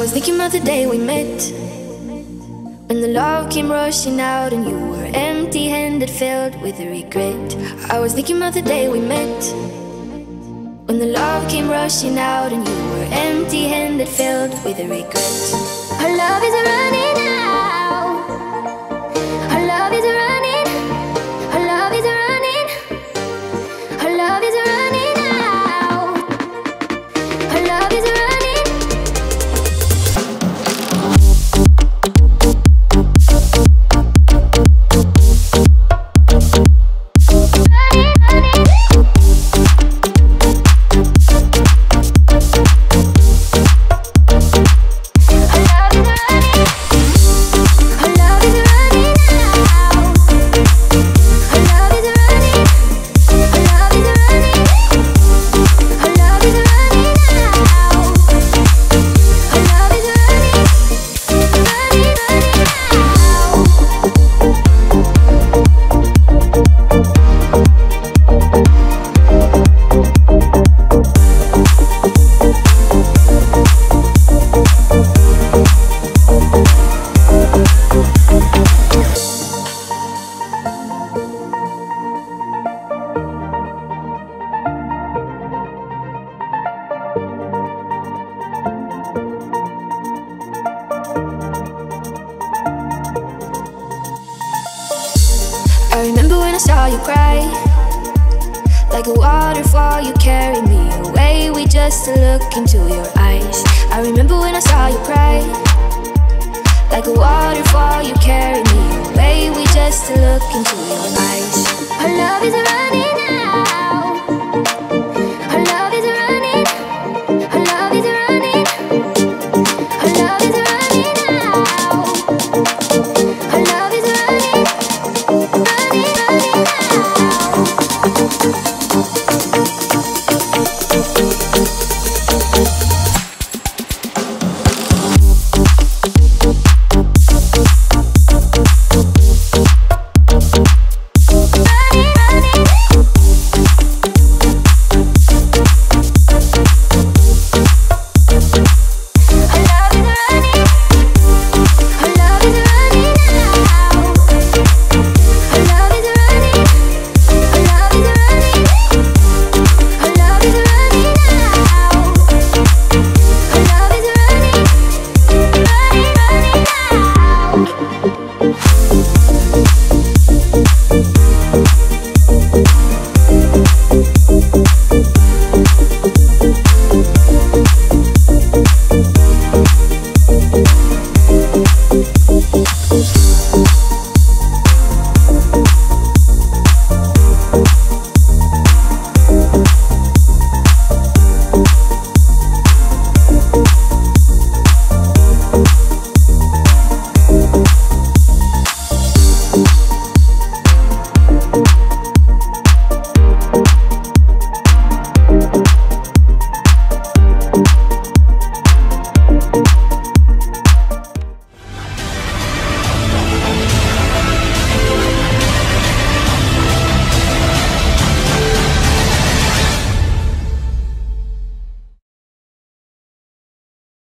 was thinking about the day we met, when the love came rushing out and you were empty-handed, filled with regret. I was thinking about the day we met, when the love came rushing out and you were empty-handed, filled with regret. Our love is running out. Our love is running. Our love is running. Our love is running out. Our love is running. I remember when I saw you cry, like a waterfall you carried me away with just a look into your eyes. I remember when I saw you cry, like a waterfall you carried me away with just a look into your eyes. Our love is running out.